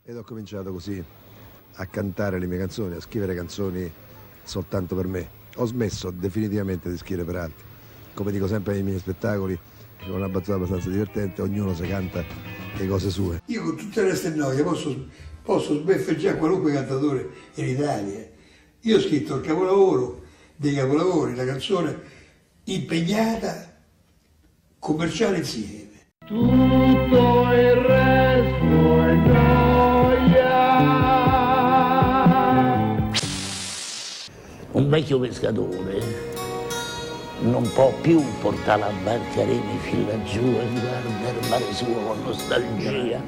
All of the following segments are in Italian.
Ed ho cominciato così a cantare le mie canzoni, a scrivere canzoni soltanto per me. Ho smesso definitivamente di scrivere per altri. Come dico sempre nei miei spettacoli, con una battuta abbastanza divertente, ognuno si canta le cose sue. Io con tutte le stennoie posso sbeffeggiare qualunque cantatore in Italia. Io ho scritto il capolavoro dei capolavori, la canzone impegnata, commerciale insieme. Tutto il resto è gioia. Un vecchio pescatore non può più portare la barca remi fin laggiù e guarda il mare suo con nostalgia.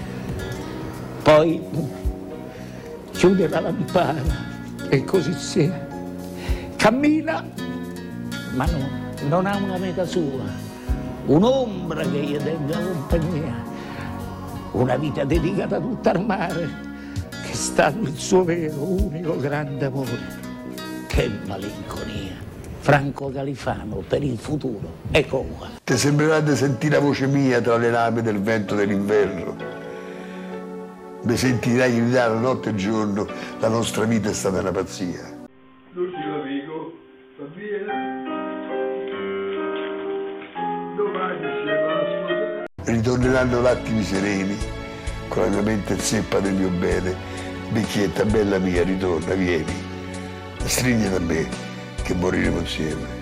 Poi chiude la lampara e così sia. Cammina, ma non ha una meta sua, un'ombra che gli tenga compagnia, una vita dedicata tutta al mare, che è stato il suo vero, unico grande amore. Che malinconia. Franco Califano per il futuro, ecco qua. Ti sembrerà di sentire la voce mia tra le lame del vento dell'inverno. Mi sentirai gridare notte e giorno, la nostra vita è stata una pazzia. L'ultimo amico va via, domani si va a sposare. Ritorneranno attimi sereni, con la mia mente zeppa del mio bene. Vecchietta, bella mia, ritorna, vieni, stringiti a me, che moriremo insieme.